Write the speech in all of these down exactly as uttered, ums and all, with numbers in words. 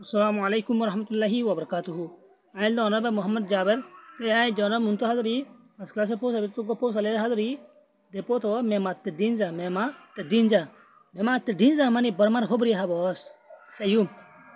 Assalamu alaikum warahmatullahi wabarakatuh. I am the Honorable Muhammad Jaber. I journal Muntu Hadri, as class of post to go post a Hadri, the poto Mema Tedinja, Mema Tedinja, Mema Tedinja Mani Burman Hobri Habos. Sayum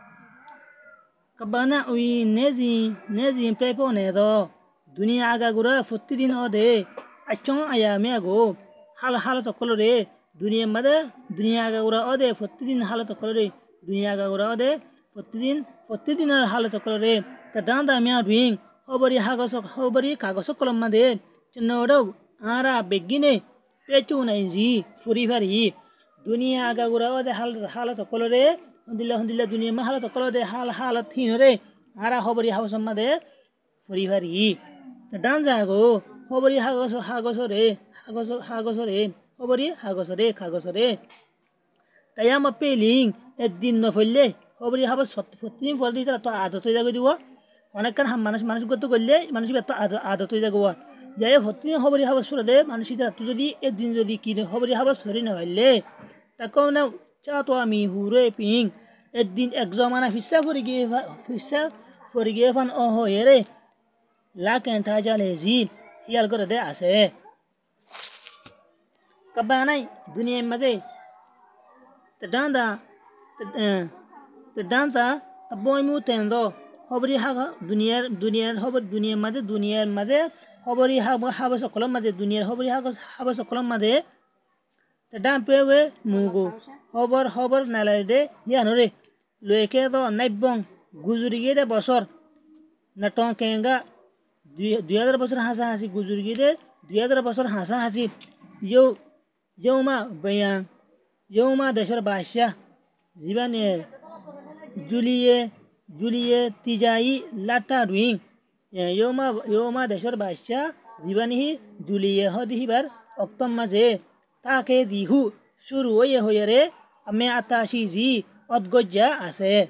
Kabana we Nezi, Nezi in Prepo Nedo, Dunia Agagura, Futidin Ode, Achon Ayameago, Hal Halato Colore, Dunia Mother, Dunia Agagura Ode, Futidin Halato Colore, Dunia Agagura Ode. Fortidin, fortidin or halatocolore, the danda mea doing, Hobari Hagos, Hobari, Kagosocolomade, Chenodo, Ara, Begine, Petuna in Z, Furivari, Dunia Agagura, the halatocolore, Hundilla Hundilla Dunia Mahalatocolore, the Hal Halatinore, Ara Hobari House of Made, Furivari, the Danzago, Hobari Hagos, Hagosore, Hagos, Hagosore, Hobari, Hagosore, Kagosore, Tayama Peeling, Edin Nofele. Hobari habas fourteen for the other to the Gua. When I can have managed managed go to Gole, managed to other to the Goa. Jaya fourteen Hobari habas for the Manashita to the Edin the Kid, Hobari habas for in a Valley. Takona Chatoami, who raping Edin examana Fissa for gave Fissa for gave an Ohoere. Lack and Taja Lazy, he'll go there as a Cabana, Dunia Made. The Danda. The dancer, a boy mutendo, Hobari Haga, Dunia, Dunia, Hober, Dunia Mother, Dunia Mother, Hobari Haga, Habas of Colomba, the Dunia, Hobari Hagas, Habas of Colomba, the Dampewe, Mugu, Hober, Hober, Nalade, Yanore, Luekedo, Nightbong, Guzurigede, Bosor, Naton Kenga, the other Bosor Hasasi, Guzurigede, the other Bosor Hasasi, Yo, Yoma, Bayan, Yoma, the Sharbasha, Zivane. Julie, Julie, Tijai, Lata doing. Yoma, Yoma, the Shorbasha, Zivani, Julie, Hodihiber, Octomaze, Take the Hu, Shuruoye Hoyere, Ame Atashi Z, Otgoja, Ase.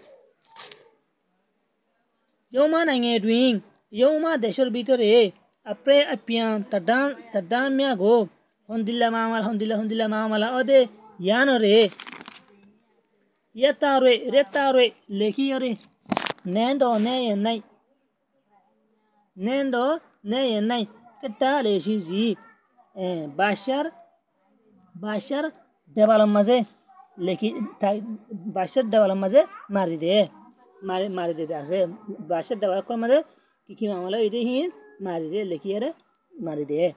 Yoma Nange doing, Yoma, the Shorbitore, a pray a pian, Tadan, Tadan Miago, Hondilla Mama, Hondilla, Hondilla Mamala Ode, Yanore. Yetare, retare, lekiere, Nando, nay and night. Nando, nay and night. Catale, she's Bashar, Bashar, Devalamaze, Leki, Bashar Devalamaze, Maride, Maride, Bashar Devalamaze, Kikimala, he married Lekiere, Maride.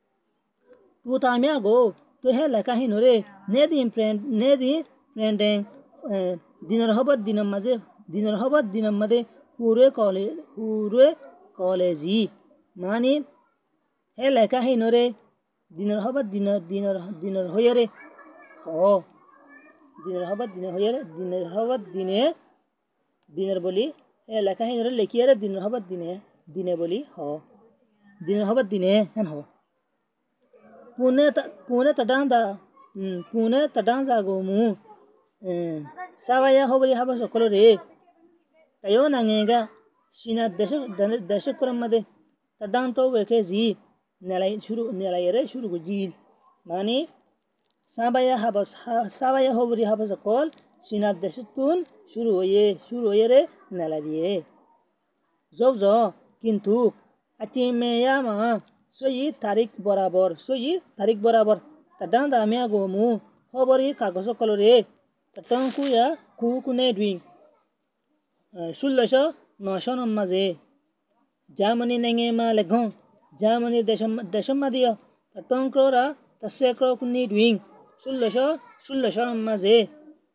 Two time ago, to hell like a hinore, Nedi imprint, Nedi, Prending. Dinner Hobart Dinner Maze, Dinner Hobart Dinner Made, Hure College, Hure College, Mani, Helaka Hinore, Dinner Hobart Dinner, Dinner, Dinner Hoyere, Oh, Dinner Hobart Dinner Hoyere, Dinner Hobart Dinner, Dinner Bully, Helaka Hinore, Lakiere, Dinner Hobart Dinner, Dinner Bully, Ho, Dinner Hobart Dinner, and Ho. Pune Pune Tadanda, Pune Tadanza Gomu. Savaya Hobari Habas of Colore, Tayona Nega, Sina Deshakuramade, Tadanto Vekezi, Nelai Shuru, Nelaire Shurugujil, Mani, Sabaya Habas, Savaya Hobari Habas of Call, Sina Deshatun, Shuruye, Shuruere, Nelarie. Zozo, Kintuk, Atimeyama, Soyi Tarik Borabor, Soyi Tarik Borabor, Tadanda Meagomu, Hobari Kagoso Colore. Tankuya, Kukune doing Sulasha, Noshon of Maze, Germany Nangema Legon, Germany Deshamadia, the Tonkora, the Sacro Kuni doing Sulasha, Sulasha of Maze,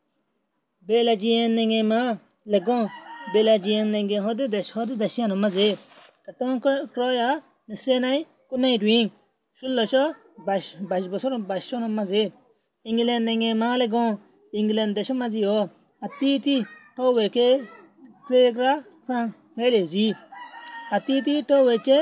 Belagian Nangema Legon, Belagian Nangehode, the Shode the Shan of Maze, the Tonkroya, the Senai Kune doing Sulasha, Bash Bashbosor, Bashon of Maze, England Nangema Legon. England Deshamazio, a titi, Toweke, Cregra, Frank, Pelezi, a titi, Toweke,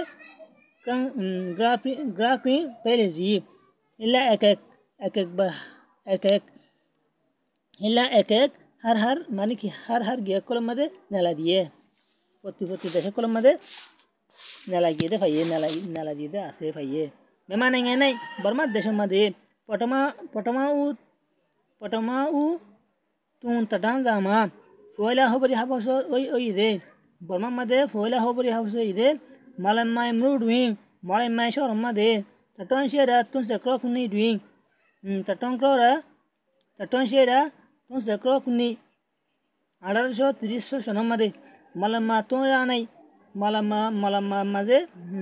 Grapping, Pelezi, Illa Ekek, Ekek, Ekek, Illa Ekek, Har Har, Maniki, Har Har, Giacolomade, Naladie, forty forty Deshacolomade, Nalagide, Faye, Naladide, Ase Faye. Memaning a night, Burma Deshamade, Potama, Potama, Potama, Tun Tadanzama, ফয়লা হবরি হাবস ওই ওই দে বর্মা মাদে ফয়লা হবরি হাবস ওই দে malam mai mru duing malam mai shor ma de taton shera tun se kro kuni duing taton kro ra taton shera tun se kro kuni আঠারোশো তিরিশ সনের মধ্যে মালাম্মা তোমরা নাই মালাম্মা মালাম্মা মাঝে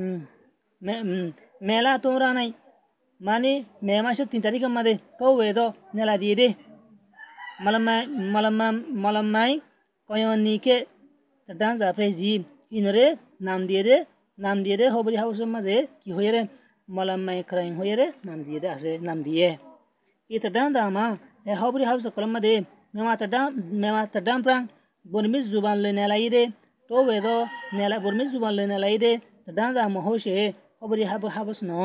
মেলা তোমরা নাই মানে মে মাসের তিন তারিখের মধ্যে তো ওয়েদ মেলা দিয়ে দে মালাম্মা মালাম্মা মালাম্মাই কয়নিকে ডান জাফরে জিম ইনরে নাম দিয়ে দে নাম দিয়ে দে হবরি হাউসের মধ্যে কি হয়ে রে মালাম্মাই ক্রাইম হয়ে রে নাম দিয়ে দে আসে নাম দিয়ে এটা ডান দামা এ হবরি হাউস কলম মধ্যে মেমা তডাম মেমা তডাম প্রাং বর্মিজ জুবান লে নেলাই দে তো ওয়েদ নেলা বর্মিজ জুবান লে নেলাই দে ডান দামা হোসে হবরি হাব হাবস ন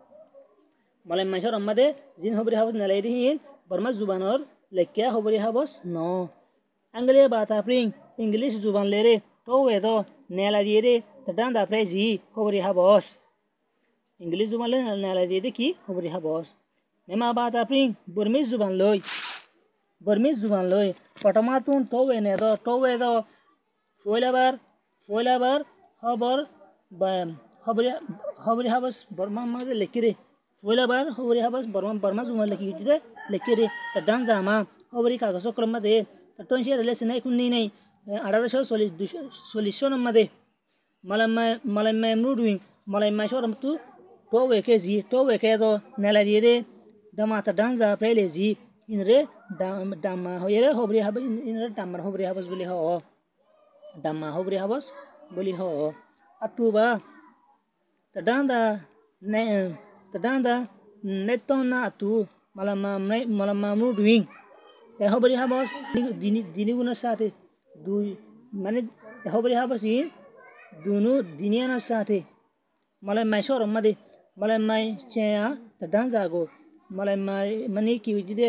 মালাই মাইসর আম্মাদে জিন হবরি হাবস নেলাই দিহিন বর্মা জুবানর লেকিয়া হবরি হাবস ন আঙ্গলে বাতা প্রিং ইংলিশ জুবান লে রে তো ওয়েদ নেলা দিয়ে রে ডান দা প্রাই জি হবরি হাবস ইংলিশ জুবান লে নেলা দিয়ে দে কি হবরি হাবস মেমা বাতা প্রিং বর্মিজ জুবান লই বর্মিজ জুবান লই পটমাতুন তো ওয়েনে দ তো ওয়েদ ফয়লাবার ফয়লাবার হবর হবরি হবরি হাবস বর্মা মাঝে লেখি রে ফয়লাবার হবরি হাবস বর্মা বর্মা জুবান লেখি রে লেখি রে ডান জামা হবরি কাগজ ক্রম দে তটন সে রিলেশন নাই কুন্নি নাই আঠারোশো চল্লিশ দুশো চল্লিশ সনের মধ্যে মালাম্মা মালাম্মা মুডুইং মালাম্মা সরম তু তো ওয়েকে জি তো ওয়েকে দ নেলা দিয়ে রে দামাতা ডান জা প্রেলে জি ইনরে ডামা হইরে হবরি হাব ইনরে ডামার হবরি হাবস বলি হ ডামা হবরি হাবস বলি হ আতুবা তডান্দা নে তডান্দা নেতনা আতু মালামা মালামা মুডুইং এ হবরি হাবস দিনি দিনি গুণের সাথে দুই মানে হবরি হাবস ইন দুনু দিনিয়ানার সাথে মালাই মাই সর মাদে মালাই মাই চেয়া তডান্দা গো মালাই মাই মানে কি দিদে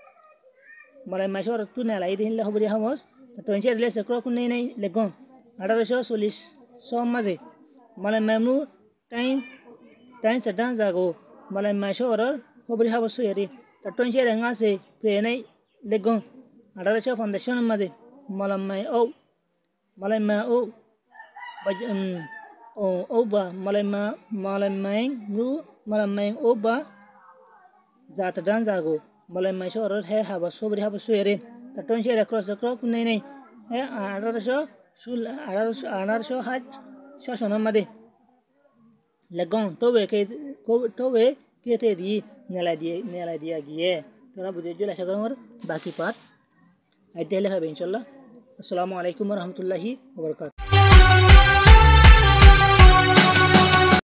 মালাই মাই সর তু নেলাই দিন হবরি হাবস তনছে রিলে সকর কোন নাই নাই লেগন আঠারোশো চল্লিশ সম মাঝে মালাই মামু টাইম টাইম সডান জাগো মালাই মাই সর হবরি হাবস হইরে তনছে রেঙ্গা সে প্রেনাই লেগন আঠারোশো পঞ্চাশ সন মাঝে মালাই মাই ও মালাই মা ও ও ও বা মালাই মা মালাই মাই নু মালাই মাই ও বা জাত ডান জাগো মালাই মাই সর হে হাবস হবরি হাবস হইরে তনছে রেক্র সকর কোন নাই নাই হে আঠারোশো ষোল আঠারোশো আঠারোশো ষাট সনের মধ্যে লেগন তোবে কে তোবে কেতে দি নেলা দিয়ে নেলা দিয়া গিয়ে তোরা বুঝে জল আশা করি আমার বাকি পাঠ আইতে হলে হবে ইনশাল্লাহ। আসসালামু আলাইকুম রহমতুল্লাহি ওয়া বারাকাতুহু।